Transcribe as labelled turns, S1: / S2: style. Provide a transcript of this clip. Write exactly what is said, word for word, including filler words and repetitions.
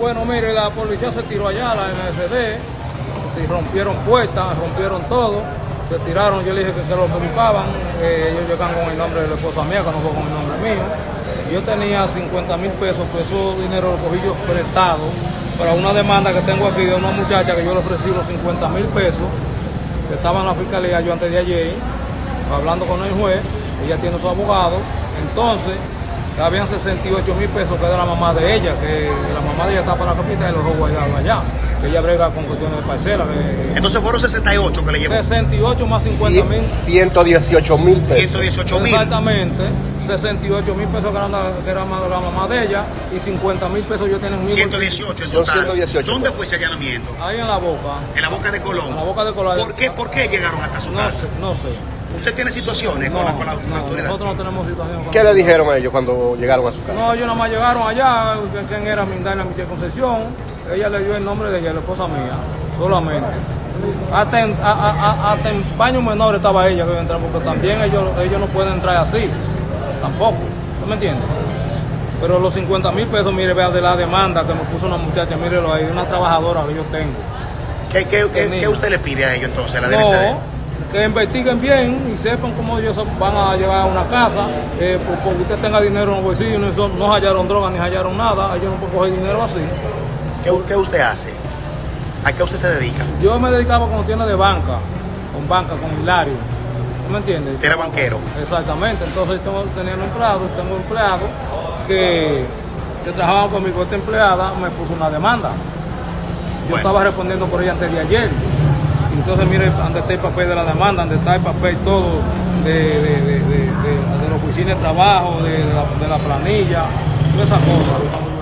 S1: Bueno, mire, la policía se tiró allá, la M S D, y rompieron puertas, rompieron todo, se tiraron, yo le dije que, que lo que buscaban, eh, ellos llegan con el nombre de la esposa mía, que no fue con el nombre mío. Yo tenía cincuenta mil pesos, pues eso dinero lo cogí yo prestado para una demanda que tengo aquí de una muchacha que yo le ofrecí los cincuenta mil pesos, que estaba en la fiscalía yo antes de ayer, hablando con el juez, ella tiene su abogado, entonces habían sesenta y ocho mil pesos que era la mamá de ella, que la mamá de ella está para la capital y los robó allá, que ella brega con cuestiones de parcela. Que,
S2: entonces fueron sesenta y ocho que le llevó.
S1: sesenta y ocho más cincuenta mil.
S3: ciento dieciocho mil pesos.
S2: ciento dieciocho mil.
S1: Exactamente, sesenta y ocho mil pesos que era, la, que era la mamá de ella y cincuenta mil pesos yo tenía en mi
S2: ciento dieciocho en total.
S3: ciento dieciocho.
S2: ¿Dónde fue ese allanamiento?
S1: Ahí en la boca.
S2: En la boca de Colón.
S1: En la boca de Colón.
S2: ¿Por qué, ¿Por qué llegaron hasta su
S1: no
S2: casa?
S1: Sé, no sé.
S2: ¿Usted tiene situaciones
S1: no,
S2: con la, con la,
S1: no,
S2: con la autoridad?
S1: Nosotros no tenemos situaciones.
S3: ¿Qué le dijeron a ellos cuando llegaron a su casa?
S1: No, ellos nada más llegaron allá, quién era Mindaina Michelle Concepción, ella le dio el nombre de ella, la esposa mía, solamente. Hasta en, a, a, hasta en paños menores estaba ella que iba a entrar, porque también ellos, ellos no pueden entrar así, tampoco, ¿tú me entiendes? Pero los cincuenta mil pesos, mire, vea de la demanda que me puso una muchacha, mírelo ahí, una trabajadora que yo tengo.
S2: ¿Qué, qué, qué, ¿qué usted le pide a ellos entonces, a la D N C D?
S1: No, que investiguen bien y sepan cómo ellos van a llevar a una casa, eh, pues, porque usted tenga dinero en los bolsillos, no, son, no hallaron droga ni hallaron nada, ellos no pueden coger dinero así.
S2: ¿Qué, ¿Qué usted hace? ¿A qué usted se dedica?
S1: Yo me dedicaba con tiendas de banca, con banca, con Hilario, ¿tú me entiendes?
S2: ¿Era banquero?
S1: Exactamente, entonces tengo, tenía un empleado, tengo un empleado que, que trabajaba conmigo, esta empleada me puso una demanda. Yo bueno. estaba respondiendo por ella antes de ayer. Entonces, mire, donde está el papel de la demanda, donde está el papel todo de, de, de, de, de, de la oficina de trabajo, de, de, la, de la planilla, todas esas cosas.